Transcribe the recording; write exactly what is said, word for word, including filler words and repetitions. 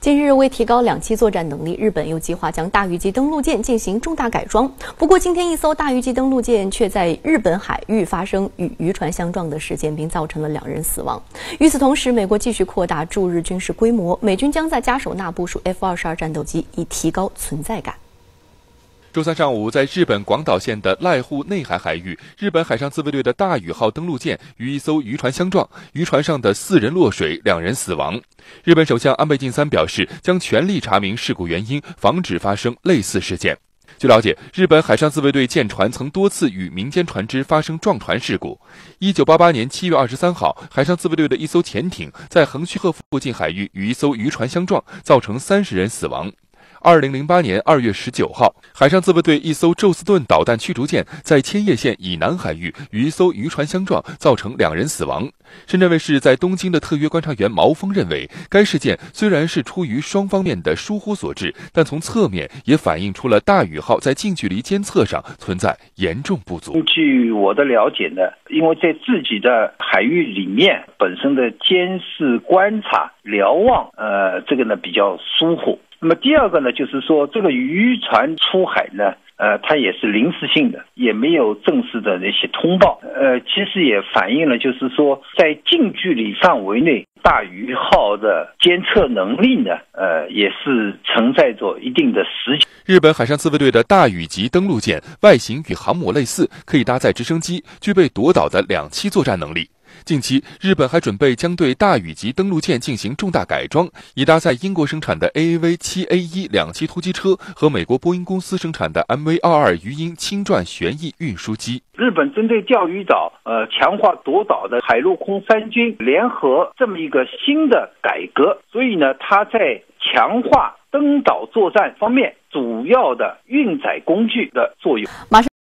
近日，为提高两栖作战能力，日本又计划将大鱼级登陆舰进行重大改装。不过，今天一艘大鱼级登陆舰却在日本海域发生与渔船相撞的事件，并造成了两人死亡。与此同时，美国继续扩大驻日军事规模，美军将在加手纳部署 F 二十二战斗机，以提高存在感。 周三上午，在日本广岛县的濑户内海海域，日本海上自卫队的大宇号登陆舰与一艘渔船相撞，渔船上的四人落水，两人死亡。日本首相安倍晋三表示，将全力查明事故原因，防止发生类似事件。据了解，日本海上自卫队舰船曾多次与民间船只发生撞船事故。一九八八年七月二十三号，海上自卫队的一艘潜艇在横须贺附近海域与一艘渔船相撞，造成三十人死亡。二零零八年二月十九号，海上自卫队一艘宙斯盾导弹驱逐舰在千叶县以南海域与一艘渔船相撞，造成两人死亡。深圳卫视在东京的特约观察员毛峰认为，该事件虽然是出于双方面的疏忽所致，但从侧面也反映出了大宇号在近距离监测上存在严重不足。 据我的了解呢，因为在自己的海域里面本身的监视、观察、瞭望，呃，这个呢比较疏忽。那么第二个呢，就是说这个渔船出海呢，呃，它也是临时性的，也没有正式的那些通报，呃，其实也反映了就是说在近距离范围内，大宇号的监测能力呢，呃，也是存在着一定的实际。 日本海上自卫队的大宇级登陆舰外形与航母类似，可以搭载直升机，具备夺岛的两栖作战能力。近期，日本还准备将对大宇级登陆舰进行重大改装，以搭载英国生产的 A A V 七 A 一 两栖突击车和美国波音公司生产的 M V 二二 鱼鹰轻转旋翼运输机。 日本针对钓鱼岛，呃，强化夺岛的海陆空三军联合这么一个新的改革，所以呢，它在强化登岛作战方面主要的运载工具的作用。 马上。